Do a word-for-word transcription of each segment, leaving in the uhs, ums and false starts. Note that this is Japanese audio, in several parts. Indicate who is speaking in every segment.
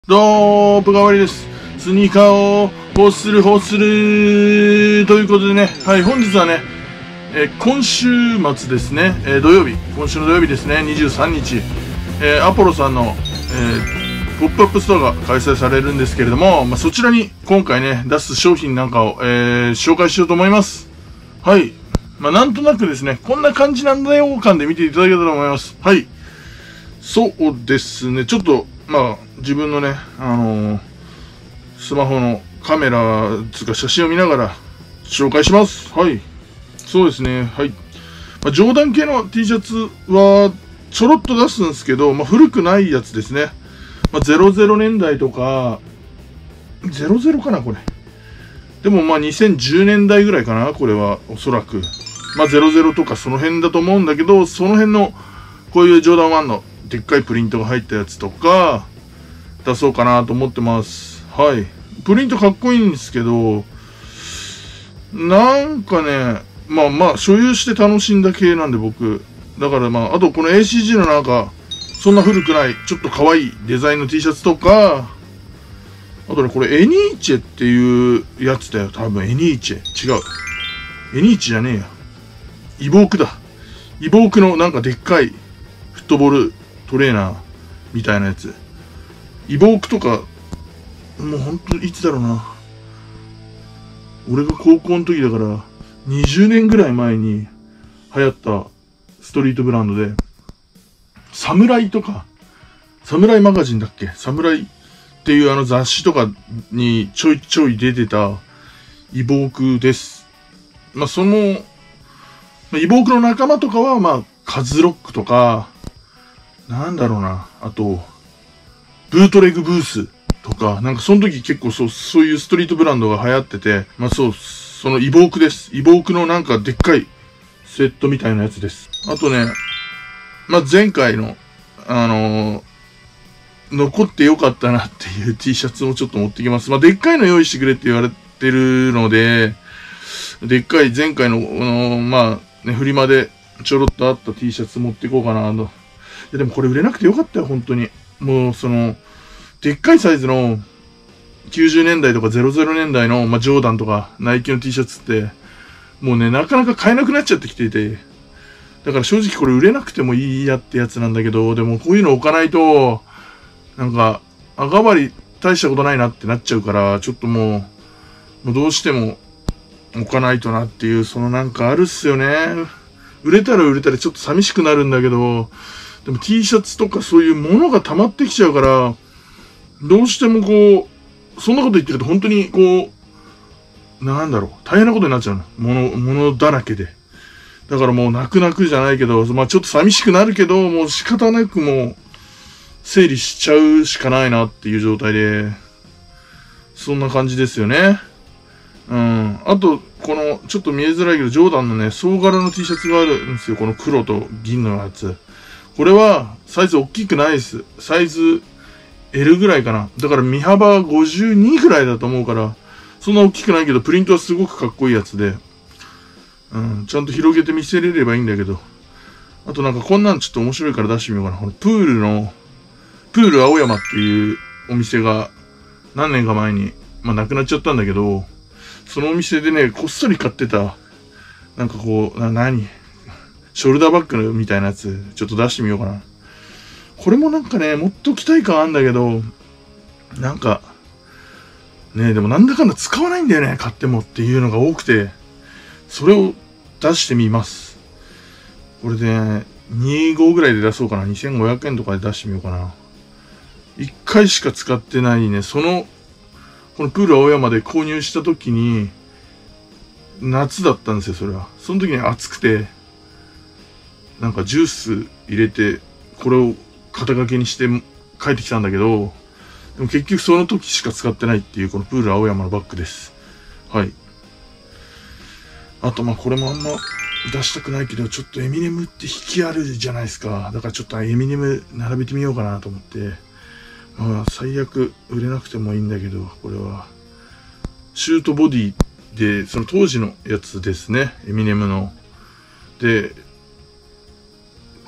Speaker 1: どうも、ぷがわりです。スニーカーを欲する欲するということでね、はい、本日はね、えー、今週末ですね、えー、土曜日、今週の土曜日ですね、にじゅうさんにち、えー、アポロさんの、えー、ポップアップストアが開催されるんですけれども、まあ、そちらに今回ね、出す商品なんかを、えー、紹介しようと思います。はい。まあ、なんとなくですね、こんな感じなんだよ感で見ていただけたらと思います。はい。そうですね、ちょっと、まあ、自分のね、あのー、スマホのカメラつか写真を見ながら紹介します。はい。そうですね、はい。まあ、ジョーダン系の T シャツはちょろっと出すんですけど、まあ、古くないやつですね。まあ、ゼロゼロねんだいとか、ゼロゼロかな、これ。でもまあにせんじゅうねんだいぐらいかな、これは、おそらく。まあゼロゼロとかその辺だと思うんだけど、その辺のこういうジョーダンワンのでっかいプリントが入ったやつとか、出そうかなと思ってます。はい。プリントかっこいいんですけど、なんかね、まあまあ、所有して楽しんだ系なんで僕。だからまあ、あとこの エーシージー のなんか、そんな古くない、ちょっと可愛いデザインの T シャツとか、あとね、これエニーチェっていうやつだよ。多分エニーチェ。違う。エニーチェじゃねえや。イボークだ。イボークのなんかでっかいフットボールトレーナーみたいなやつ。イボークとか、もうほんといつだろうな。俺が高校の時だから、にじゅうねんぐらい前に流行ったストリートブランドで、サムライとか、サムライマガジンだっけ？サムライっていうあの雑誌とかにちょいちょい出てたイボークです。まあその、イボークの仲間とかはまあ、カズロックとか、なんだろうな、あと、ブートレグブースとか、なんかその時結構そう、そういうストリートブランドが流行ってて、まあそう、そのイボークです。イボークのなんかでっかいセットみたいなやつです。あとね、まあ前回の、あのー、残ってよかったなっていう T シャツをちょっと持ってきます。まあでっかいの用意してくれって言われてるので、でっかい前回の、あのー、まあね、フリマでちょろっとあった T シャツ持っていこうかなと。いやでもこれ売れなくてよかったよ、本当に。もうその、でっかいサイズのきゅうじゅうねんだいとかゼロゼロねんだいの、まあ、ジョーダンとかナイキの T シャツって、もうね、なかなか買えなくなっちゃってきていて、だから正直これ売れなくてもいいやってやつなんだけど、でもこういうの置かないと、なんか、赤張り大したことないなってなっちゃうから、ちょっともう、もうどうしても置かないとなっていう、そのなんかあるっすよね。売れたら売れたらちょっと寂しくなるんだけど、でも T シャツとかそういうものが溜まってきちゃうから、どうしてもこう、そんなこと言ってると本当にこう、なんだろう、大変なことになっちゃうの。もの、ものだらけで。だからもう泣く泣くじゃないけど、まあちょっと寂しくなるけど、もう仕方なくもう、整理しちゃうしかないなっていう状態で、そんな感じですよね。うん。あと、この、ちょっと見えづらいけど、ジョーダンのね、総柄の T シャツがあるんですよ。この黒と銀のやつ。これは、サイズ大きくないです。サイズ エル ぐらいかな。だから身幅ごじゅうにぐらいだと思うから、そんな大きくないけど、プリントはすごくかっこいいやつで、うん、ちゃんと広げて見せれればいいんだけど。あとなんかこんなんちょっと面白いから出してみようかな。このプールの、プール青山っていうお店が何年か前に、まあなくなっちゃったんだけど、そのお店でね、こっそり買ってた、なんかこう、な、何ショルダーバッグみたいなやつ、ちょっと出してみようかな。これもなんかね、持っときたい感あんだけど、なんか、ね、でもなんだかんだ使わないんだよね、買ってもっていうのが多くて、それを出してみます。これで、ね、にじゅうごぐらいで出そうかな。にせんごひゃくえんとかで出してみようかな。一回しか使ってないね。その、このプール青山で購入した時に、夏だったんですよ、それは。その時に暑くて、なんかジュース入れて、これを肩掛けにして帰ってきたんだけど、でも結局その時しか使ってないっていうこのプール青山のバッグです。はい。あとまあこれもあんま出したくないけど、ちょっとエミネムって引きあるじゃないですか。だからちょっとエミネム並べてみようかなと思って。まあ最悪売れなくてもいいんだけど、これは。シュートボディで、その当時のやつですね。エミネムの。で、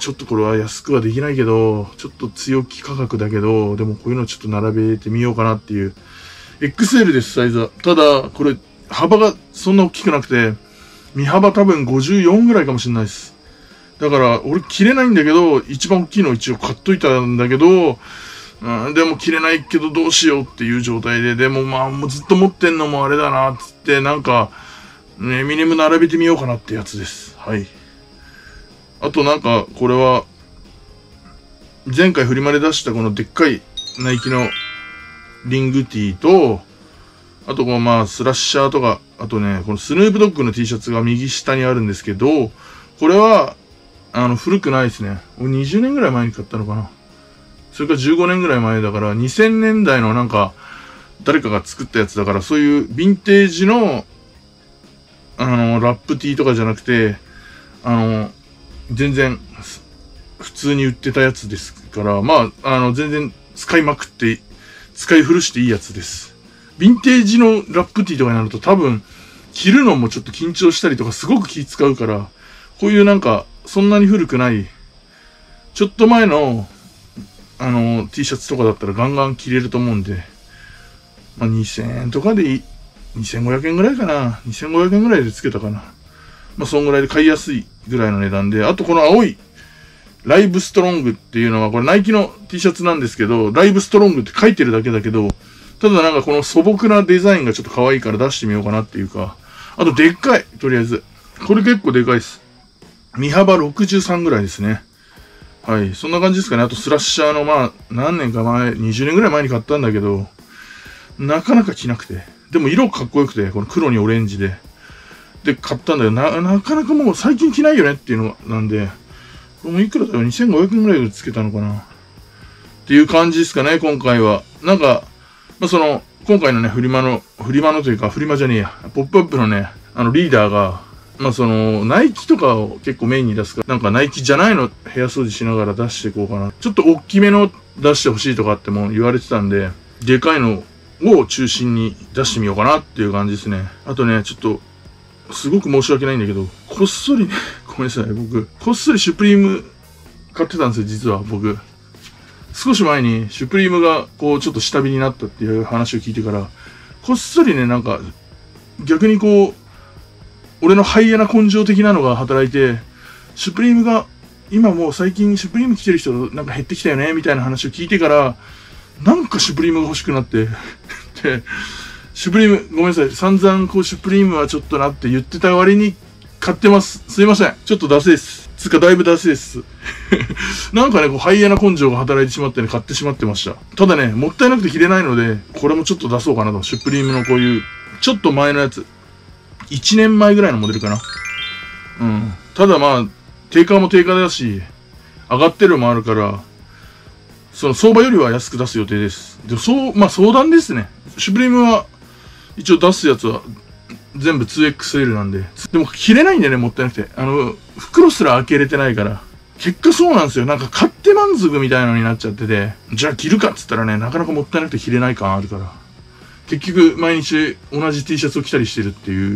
Speaker 1: ちょっとこれは安くはできないけど、ちょっと強気価格だけど、でもこういうのちょっと並べてみようかなっていう。エックスエル です、サイズは。ただ、これ、幅がそんな大きくなくて、身幅多分ごじゅうよんぐらいかもしれないです。だから、俺着れないんだけど、一番大きいのを一応買っといたんだけど、うん、でも着れないけどどうしようっていう状態で、でもまあもうずっと持ってんのもあれだなっつって、なんか、エミネム並べてみようかなってやつです。はい。あとなんか、これは、前回フリマで出したこのでっかいナイキのリングティーと、あとこのまあスラッシャーとか、あとね、このスヌープドッグの T シャツが右下にあるんですけど、これは、あの、古くないですね。にじゅうねんぐらい前に買ったのかな。それからじゅうごねんぐらい前だから、にせんねんだいのなんか、誰かが作ったやつだから、そういうヴィンテージの、あの、ラップ T とかじゃなくて、あの、全然、普通に売ってたやつですから、まあ、あの、全然使いまくって、使い古していいやつです。ヴィンテージのラップ T とかになると多分、着るのもちょっと緊張したりとかすごく気使うから、こういうなんか、そんなに古くない、ちょっと前の、あの、T シャツとかだったらガンガン着れると思うんで、まあ、にせんえんとかでいい、にせんごひゃくえんぐらいかな。にせんごひゃくえんぐらいでつけたかな。まあ、そんぐらいで買いやすいぐらいの値段で、あとこの青い、ライブストロングっていうのは、これナイキの T シャツなんですけど、ライブストロングって書いてるだけだけど、ただなんかこの素朴なデザインがちょっと可愛いから出してみようかなっていうか、あとでっかい、とりあえず。これ結構でかいです。身幅ろくじゅうさんぐらいですね。はい。そんな感じですかね。あとスラッシャーのまあ、何年か前、にじゅうねんぐらい前に買ったんだけど、なかなか着なくて。でも色かっこよくて、この黒にオレンジで。で、買ったんだよ。な、なかなかもう最近着ないよねっていうのなんで、もういくらだよ、にせんごひゃくえんぐらいでつけたのかな。っていう感じですかね、今回は。なんか、まあ、その、今回のね、フリマの、フリマのというか、フリマじゃねえや、ポップアップのね、あのリーダーが、まあ、その、ナイキとかを結構メインに出すから、なんかナイキじゃないの部屋掃除しながら出していこうかな。ちょっと大きめの出してほしいとかっても言われてたんで、でかいのを中心に出してみようかなっていう感じですね。あとね、ちょっと、すごく申し訳ないんだけど、こっそりね、ごめんなさい、僕、こっそりシュプリーム買ってたんですよ、実は僕。少し前にシュプリームがこうちょっと下火になったっていう話を聞いてから、こっそりね、なんか、逆にこう、俺のハイエナ根性的なのが働いて、シュプリームが、今もう最近シュプリーム着てる人なんか減ってきたよね、みたいな話を聞いてから、なんかシュプリームが欲しくなって、で、シュプリーム、ごめんなさい。散々こうシュプリームはちょっとなって言ってた割に買ってます。すいません。ちょっとダセです。つかだいぶダセです。なんかね、こうハイエナ根性が働いてしまってね、買ってしまってました。ただね、もったいなくて着れないので、これもちょっと出そうかなと。シュプリームのこういう、ちょっと前のやつ。いちねんまえぐらいのモデルかな。うん。ただまあ、定価も定価だし、上がってるのもあるから、その相場よりは安く出す予定です。でもそう、まあ相談ですね。シュプリームは、一応出すやつは全部 ツーエックスエル なんで。でも着れないんだよね、もったいなくて。あの、袋すら開けれてないから。結果そうなんですよ。なんか買って満足みたいなのになっちゃってて。じゃあ着るかっつったらね、なかなかもったいなくて着れない感あるから。結局毎日同じ T シャツを着たりしてるっていう。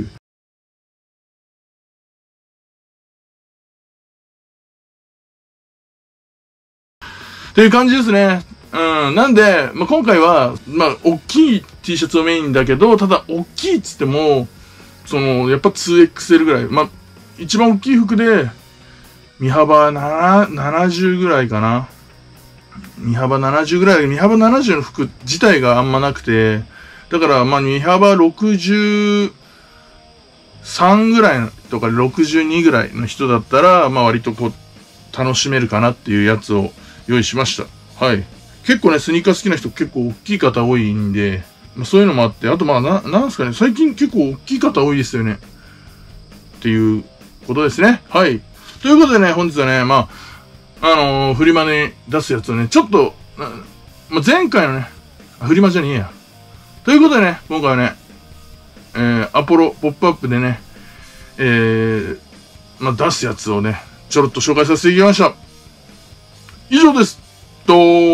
Speaker 1: っていう感じですね。うん。なんで、まあ、今回は、まあ、大きい T シャツをメインだけど、ただ、大きいっつっても、その、やっぱ ツーエックスエル ぐらい。まあ、一番大きい服で、身幅ななじゅうぐらいかな。身幅ななじゅうぐらいで、身幅ななじゅうの服自体があんまなくて、だから、まあ、身幅ろくじゅうさんぐらいとかろくじゅうにぐらいの人だったら、まあ、割とこう、楽しめるかなっていうやつを用意しました。はい。結構ね、スニーカー好きな人結構大きい方多いんで、まあ、そういうのもあって、あとまあ、な、なんすかね、最近結構大きい方多いですよね。っていうことですね。はい。ということでね、本日はね、まあ、あのー、フリマに出すやつをね、ちょっと、まあ、前回のね、フリマじゃねえや。ということでね、今回はね、えー、アポロポップアップでね、えー、まあ、出すやつをね、ちょろっと紹介させていただきました。以上です。どう